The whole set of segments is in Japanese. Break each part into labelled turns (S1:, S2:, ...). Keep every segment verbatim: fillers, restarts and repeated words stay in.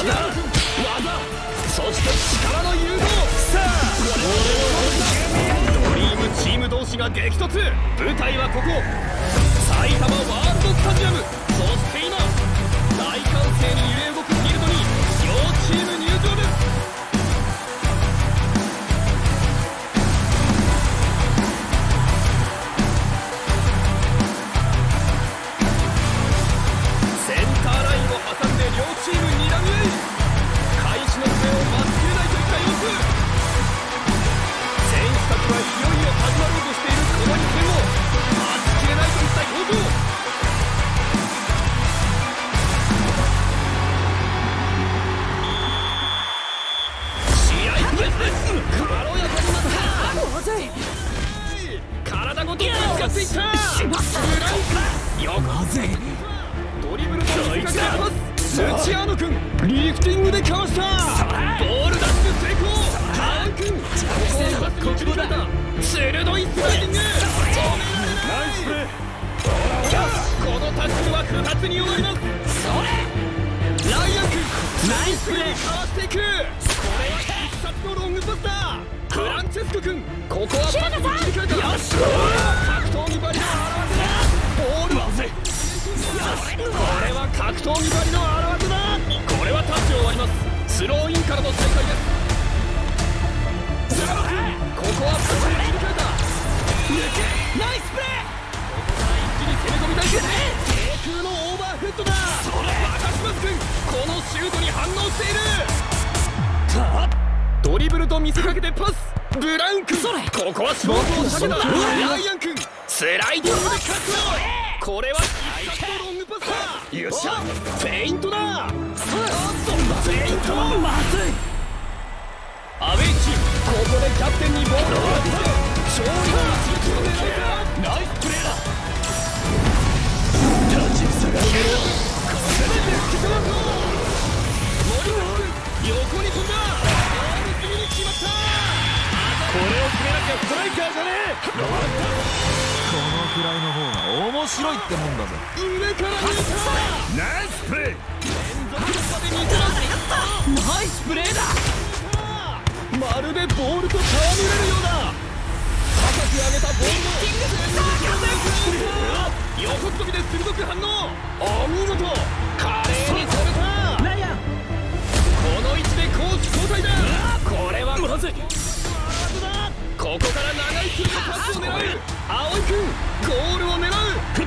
S1: そして力の融合。さあドリームチーム同士が激突。舞台はここ埼玉ワールドスタジアム。そして今大歓声に揺れ動くフィールドに両チーム入場です。センターラインを挟んで両チームにらみ合い、開始の笛を待ちきれないといった様子。選手たちはいよいよ始まろうとしているこの一戦を待ちきれないといった表情。体ごとぶつかっていった。まずい。ドリブルと見せかけパス。ルチアーノ君リフティングでかわした。ボールダッシュ成功。カーン君ここをパスに切り替えた。鋭いスライディング。ナイスプレー。このタックルは不発に終わります。ライアン君ナイスプレーかわしていく。これは必殺のロングパスだ。フランチェスコ君ここはパスに切り替えた。よし、格闘技バリの表れだ。ボールはこれは格闘技バリの表れだ。これはタッチを割ります。スローインからの再開です。ここはパスに切り替えた。ナイスプレー。ここから一気に攻め込みたい。低空のオーバーヘッドだ。若島津君このシュートに反応している。ドリブルと見せかけてパス。ブラウン君ここは勝負を避けた。ライアン君スライディングでカット。これは必殺のロングパスだ。よっしゃフェイントだ。フェイントまずい。アウェイチームここでキャプテンにボールを当てて勝利の一撃を狙うか。ナイスプレーだ。立ちふさがるめろ。これで突き飛ばそう。森田君横に飛んだ。これを決めなきゃストライカーじゃねえ。このくらいの方が面白いってもんだぜ。上から抜いた。ナイスプレー。連続突破で見せます。ナイスプレーだ。まるでボールと戯れるようだ。高く上げたボールの横っ飛びで鋭く反応。お見事。華麗に止めた。ライアンこの位置で攻守交代だ。これはまずい。ここから長い距離のパスを狙う。青井君ゴールを狙う。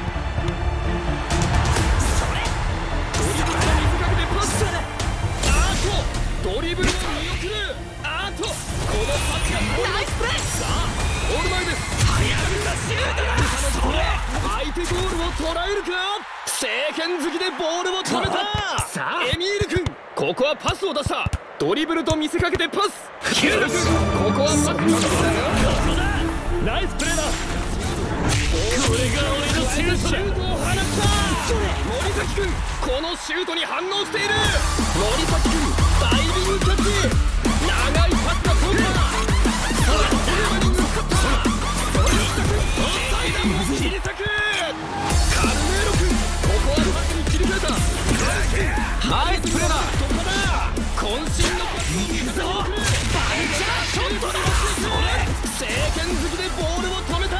S1: ドリブルと見せかけてパス。あーとドリブルを見送る。あーとこのパスがナイスプレー。さあゴール前です。早くだシュートだ。相手ゴールを捉えるか。正拳突きでボールを止めた。さあエミール君ここはパスを出した。ドリブルと見せかけてパス。キュール君ここはパスに切り替えた。ナイスプレーだ。これが俺のシュートを放った。森崎君このシュートに反応している。森崎君ダイビングキャッチ。長いパスが飛んだ。さあテーマに向かった。森下君最大の切り裂く。カルメーロ君ここはパスに切り替えた。ナイスプレーだ。突破だ。渾身のパスを見せてくる。バンチャーショットだ。正拳突きでボールを止めた。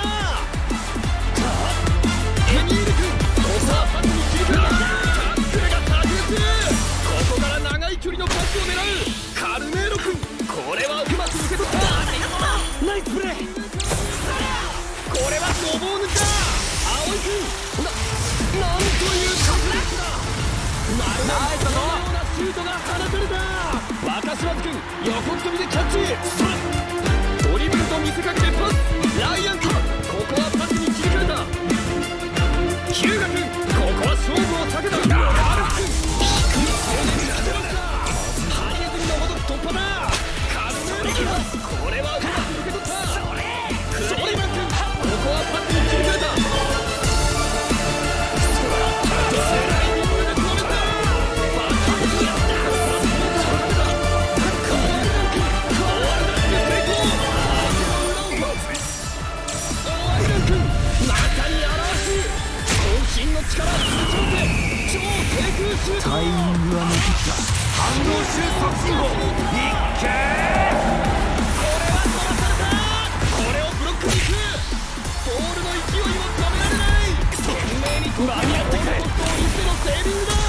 S1: エミール君ここはパスに切り替えた。タックルが炸裂。ここから長い距離のパスを狙う。カルメーロ君これはうまく受け取った。ナイスプレー。これはごぼう抜きだ。青井君な、なんという確率だ。まるでそのようなシュートが放たれた。若島津君横っ飛びでキャッチ。ドリブルと見せかけてパス。ライアン君ここはパスに切り替えた。ヒューガ君ここは勝負を避けた。アル君低い攻撃に当てました。ハリエズミのほど突破だ。カルメーロ君これはうまく受け取った。クリーマン君ここはパスに切り替えた。スライディングで止めた。バックにやった。タイミングは抜きった。
S2: 反動収束信号いっけ
S1: これは飛ばされた。これをブロックに行く。ボールの勢いを止められない。懸命に飛び合ってくれ。ボールと一緒のセービングだ。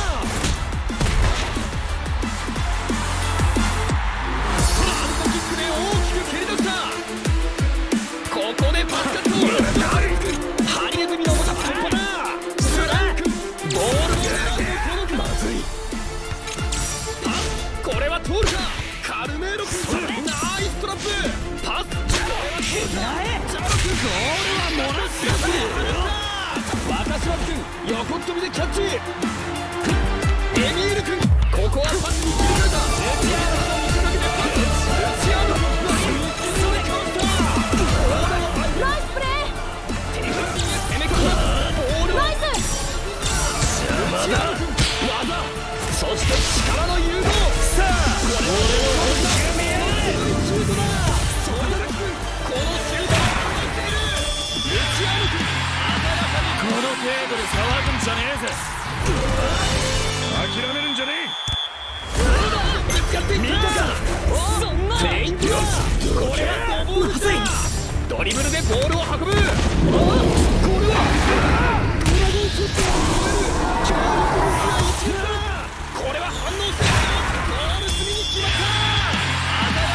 S1: ハンドキックで大きく蹴り出した。ここでパスカット。ハリネズミの突破だ。スライク。ボールを狙うこのまずい。パス。これは通るか。カルメーロ君。ナイストラップ。パス。これは通るか。ジャロ君。ゴールはもらってくれ。若島君横っ飛びでキャッチ。エミール君ここはパスに切り替えた。ルチアーノの見せかけてパス。ルチアーノそれカウンター。
S3: ナイスプレー。
S1: 手振りに攻め込んだ。ボールを
S3: ナイス。
S1: ルチアーノ君技そして力の融合。さあこれをシュートだ。それだけ君このシュートを放っている。ルチアーノ君
S2: この程度で騒ぐんじゃねえぜ。諦めるんじゃねえ。
S1: 見たか。そんなフェイントだ。これはゴボウルだ。ドリブルでボールを運ぶ。これはドラゴンショットを止める強力な一撃だ。これは反応してゴール隅に決まった。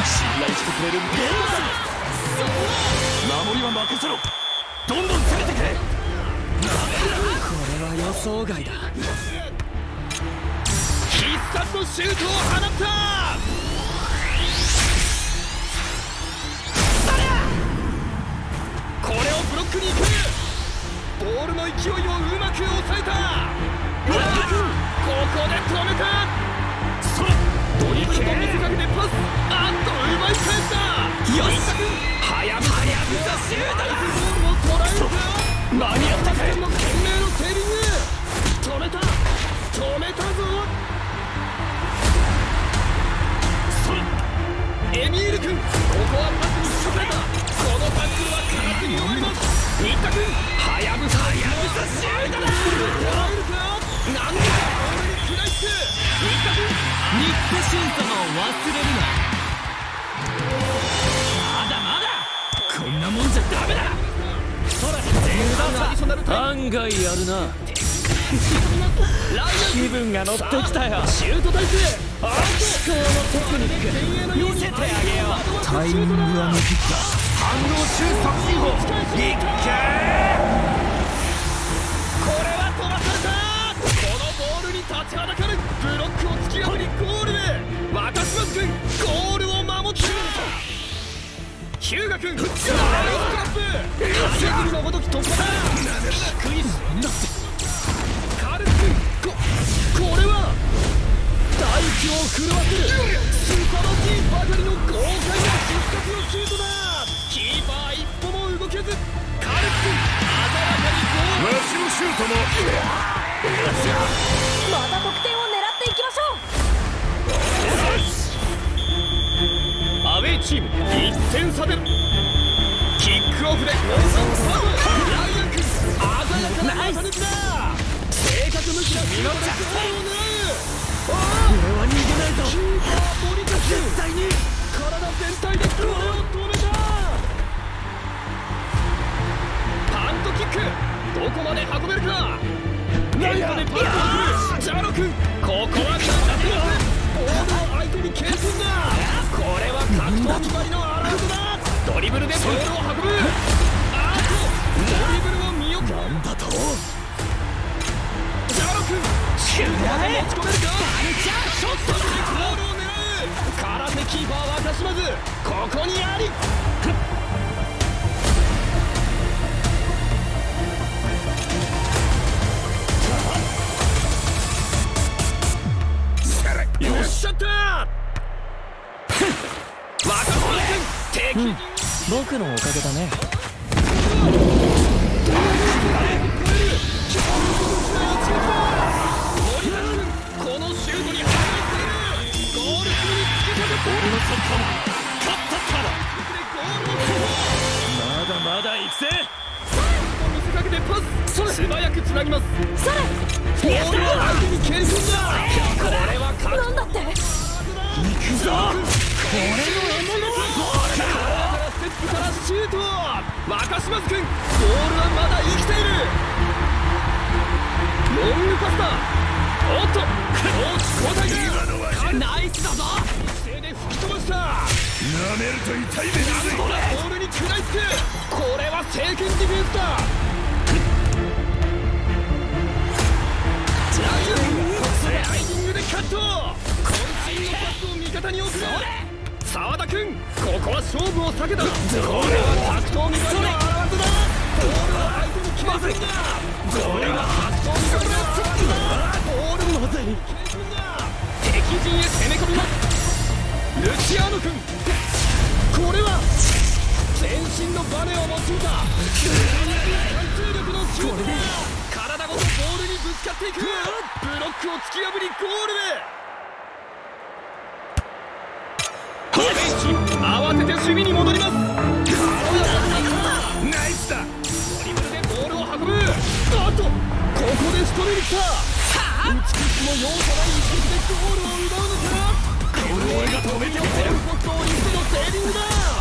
S2: 信頼してくれるベンダー。守りは任せろ。どんどん攻めてくれ。
S1: これは予想外だ。必殺のシュートを放った。これをブロックに行く。ボールの勢いをうまく抑えた。ここで止めた。それドリブルと見せかけてパス。あっと奪い返した。よしはやぶさシュートだ。ボールを捉えるか。間に合ったか。の懸命のセービング。止めた止めたぞ。それエミール君ここはパスに仕掛けた。このタックルは空手に終わります。新田君はやぶさはやぶさシュートだ。捉えるか。なんでかボールに食らいつく。新田君新田俊様を忘れるな。まだまだこんなもんじゃダメだ。
S2: 案外やるな。気分が乗ってきたよ。
S1: シュートタイプ。
S2: 思考のテクニック見せてあげよう。タイミングは抜きった反動収束信号いっけ
S1: これは飛ばされた。このボールに立ちはだかる。ブロックを突き破りゴールへ。私は君ゴールを守っている。ヒューガ君ナイストラップ。ハリネズミのごとき突破だ。低いんだってカル君ここれは大気を震わせる素晴らしいばかりの豪快な必殺のシュートだ。キーパー一歩も動けずカル君鮮やかにゴール。
S2: わしのシュートも
S3: また得点を狙っていきましょ
S1: う。アウェイチームいってん差でキックオフでオフサイドサーブ。ライアン君鮮やかな股抜きだ。正確無比な身の着地を狙う。
S2: 俺は逃げないぞ。
S1: キーパー森田君
S2: 絶対に
S1: 体全体でこれを止めた。パントキックどこまで運べるか。ネットでパントを送るジャロ君ここは勝ったてます。ボールを相手に蹴り込んだ。これは格闘技ばりのアラウンドだ。ドリブルでボールを運ぶ。あーっとドリブルを見送る。
S2: なんだと
S1: ジャロ君シュートまで持ち込めるか。ショットでゴールを狙う。空手キーパーは若島津ここにあり。よっしゃった若島津敵陣、
S2: 僕のおかげだね。
S1: このシュートに入っている。ゴール隅に突き立てて
S2: 俺の速攻も勝ったから
S1: ゴールを決め
S2: まだまだ行くぜ。
S1: 見せかけてパス。それ素早くつなぎます。
S3: それ
S1: ボールを相手に蹴り込んだ。これは勝
S3: なんだって
S1: 俺の獲物はゴールだ。ステップからシュート。若島津君、ボールはまだ生きている。ロングパスだ。おっと、コーチ交代だ。ナイスだぞ。姿勢で吹き飛ばした。
S2: 舐めると痛い目だぜ。
S1: ボールに食らいつく。これは正拳ディフェンスだ。ジャイアンスライディングでカット。渾身のパスを味方に送る。澤田君、ここは勝負を避けた。これは格闘技の表れだ。ボールを相手に決めすぎだ。これが格闘技の表れだ。ボールまずい。敵陣へ攻め込みます。ルチアーノ君、これは全身のバネを用いた貫通力のシュート。体ごとボールにぶつかっていく。ブロックを突き破りゴールへ。ベンチ慌てて守備に戻ります。
S2: ナイスだ。
S1: ドリブルでボールを運ぶ。あっと、ここで仕留めに来た。美しくも容赦ない一撃でゴールを奪うのか。これが止めておく。セルフポストをリストのセーリングだ。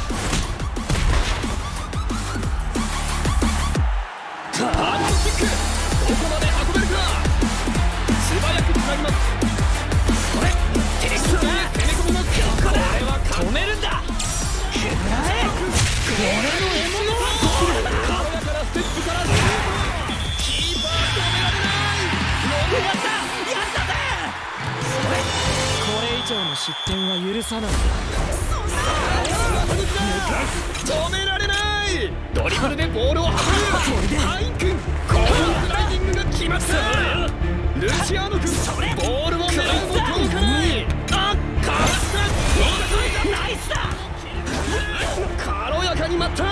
S1: ハンドキック、どこまで運べるか。素早くつなぎます。これ敵陣へ攻め込みます。これは止めるんだ。これの獲物は軽やかなステップからシュート。キーパー止められない。やったやったぜ。これ以上の失点は許さない。止められない。ドリブルでボールを運ぶ。ハイン君、このスライディングが決まった。ルチアーノ君、ボールを狙うも届かない。あっ、かわした。ナイスだ。軽やかに待った。さ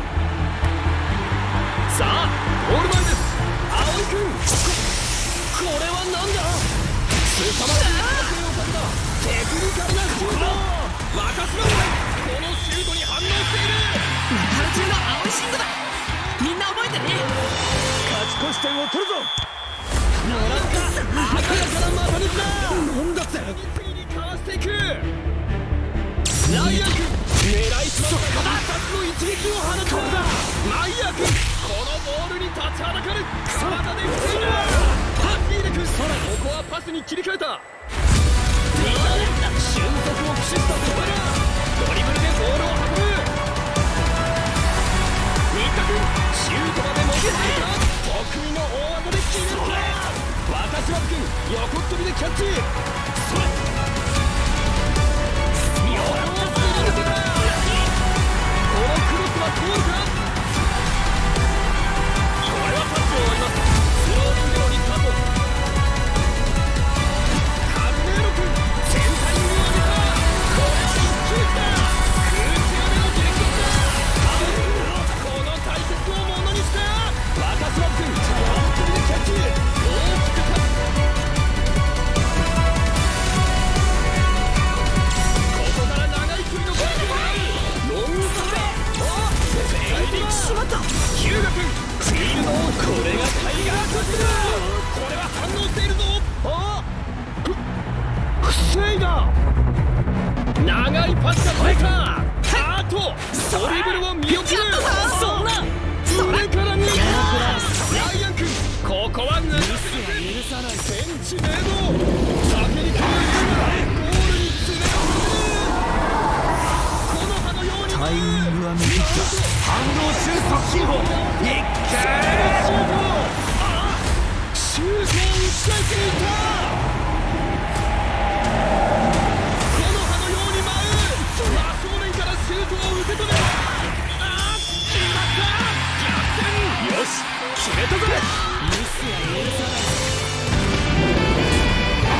S1: あ、ゴール前です。葵君、これは何だ。凄まじい得点をかけたテクニカルなシュート。若島君、このシュートに反応している。
S4: 中野中の青いシングだ。みんな覚えてね。
S1: 勝ち越し点を取るぞ。もらった鮮やかな股抜きだ。なんだってにかわしていく。ライアン君、狙いすましたふたつの一撃を放った。マイヤー君、このボールに立ちはだかる。体で防いだ。ハッピーレ君、ここはパスに切り替えた。瞬足を駆使したトライ。ドリブルでボールを運ぶ。新田君、シュートまで持っていた。得意の大技で決めるか。若島君、横っ飛びでキャッチ。それ横をすり抜けた。このクロスは通るか。これはパスを割ります。スローイングにスタート。カルネーロ君、全体に上げた。これは一騎打ちだ。空中での激突だ。この対決をものにした。若島君、横っ飛びでキャッチ。大きくパス。ここから長い距離のボールをロングパスだ。あっ、フェイリングしまった。ヒューガ君、フィールドを、これがタイガーカットだ。これは反応しているぞ。あっ、ふ防いだ。長いパスが取れた。あとドリブルを見送る。そんな上から逃げた。ライアン君、ここは抜かせる。許さない。ベンチでの先に決める。ゴールに詰め込む。この葉のように
S2: タイミングは見切った。反動収束信号。一回
S1: シュート。あっ、シュートを打ち返していた。この葉のように舞う。真正面からシュートを受け止め。あっ、決まった。逆転。よし、決めたぜ。ミスは許さない。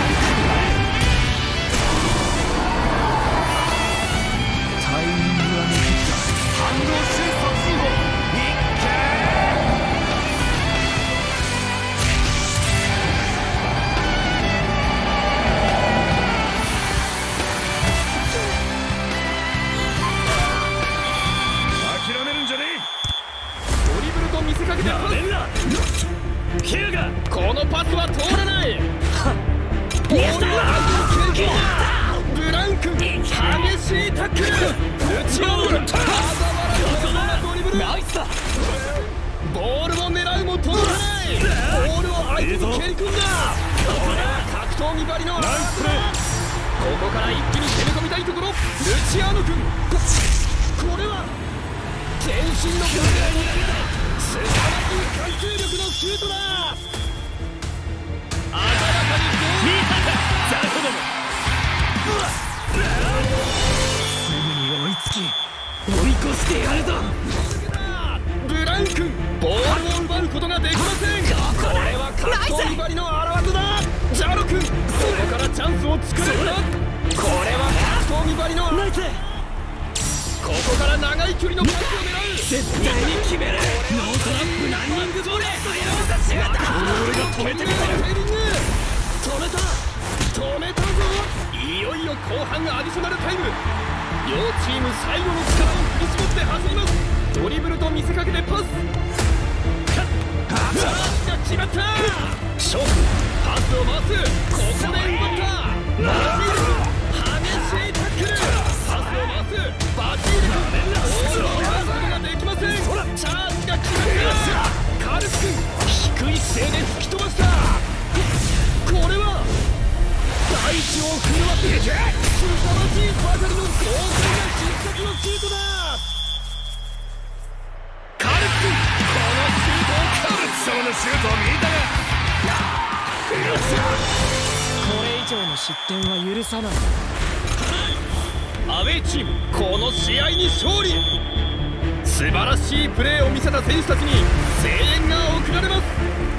S1: 蹴り込んだ。これは格闘技張りのナイスプレー。ここから一気に攻め込みたいところ。ルチアーノ君、これは全身の考えに素晴らしい貫通力のシュートだ。鮮やかに見たかザコども。
S2: すぐに追いつき追い越してやるぞ。
S1: ブラウン君、ボールを奪うことができません。これは格闘技張りの荒技だ。ジャロ君、そこからチャンスを作るんだ。これは格闘技張りのナイス。ここから長い距離のパスを狙う。
S2: 絶対に決める。ノートラップランニングボレー。俺が止めてみせる。
S1: ヘディング止めた止めたぞ。いよいよ後半アディショナルタイム。両チーム最後の力を振り絞って走ります。ドリブルと見せかけてパス。パスが決まった。勝負パスを回す。ここで奪った。マービル激しいタックル。パスを回す。バジール君、ボールを返すことができません。チャージが決まった。カルス君、低い姿勢で吹き飛ばした。これは大地を振るわせる凄まじいばかりの豪快な失格のシュートだ。カルス君、このシュートをカルス様のシュートを見たが、よっしゃ。
S2: これ以上の失点は許さない。
S1: アウェイチーム、この試合に勝利。素晴らしいプレーを見せた選手たちに声援が送られます。